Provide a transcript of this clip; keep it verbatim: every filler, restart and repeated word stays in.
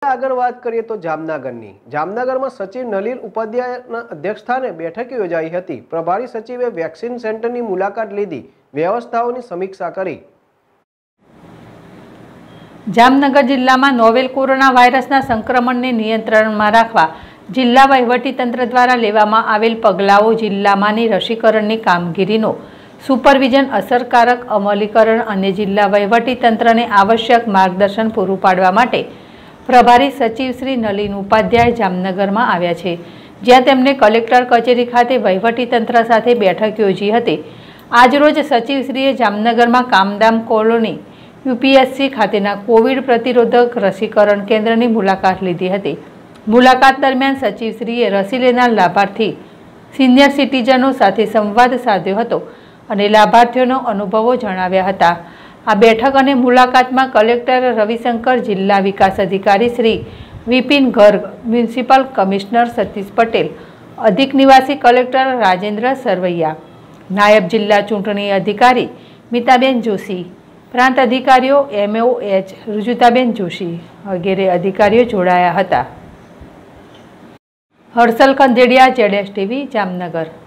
આગળ વાત કરીએ તો જામનગરની જામનગરમાં સચિવ નલિન ઉપાધ્યાયના અધ્યક્ષસ્થાને બેઠક યોજાઈ હતી। પ્રભારી સચિવે વેક્સિન સેન્ટરની મુલાકાત લીધી, વ્યવસ્થાઓની સમીક્ષા કરી। જામનગર જિલ્લામાં નોવેલ કોરોના વાયરસના સંક્રમણને નિયંત્રણમાં રાખવા જિલ્લા વહીવટીતંત્ર દ્વારા લેવામાં આવેલ પગલાઓ, જિલ્લામાંની રસીકરણની કામગીરીનો સુપરવિઝન, અસરકારક અમલીકરણ અને જિલ્લા વહીવટીતંત્રને આવશ્યક માર્ગદર્શન પૂરું પાડવા માટે પ્રભારી સચિવ શ્રી નલિન ઉપાધ્યાય જામનગરમાં આવ્યા છે, જ્યાં તેમણે કલેક્ટર કચેરી ખાતે વહીવટીતંત્ર સાથે બેઠક યોજી હતી। આજરોજ સચિવશ્રીએ જામનગરમાં કામદામ કોલોની યુપીએસસી ખાતેના કોવિડ પ્રતિરોધક રસીકરણ કેન્દ્રની મુલાકાત લીધી હતી। મુલાકાત દરમિયાન સચિવશ્રીએ રસી લેનાર લાભાર્થી સિનિયર સિટીઝનો સાથે સંવાદ સાધ્યો હતો અને લાભાર્થીઓનો અનુભવો જણાવ્યા હતા। આ બેઠક અને મુલાકાતમાં કલેક્ટર રવિશંકર, જિલ્લા વિકાસ અધિકારી શ્રી વિપિન ગર્ગ, મ્યુનિસિપલ કમિશનર સતીશ પટેલ, અધિક નિવાસી કલેક્ટર રાજેન્દ્ર સરવૈયા, નાયબ જિલ્લા ચૂંટણી અધિકારી મિતાબેન જોશી, પ્રાંત અધિકારીઓ એમઓ એચ રુજુતાબેન જોશી વગેરે અધિકારીઓ જોડાયા હતા। હર્ષલ ખંજેડિયા, જેડેશ ટીવી, જામનગર।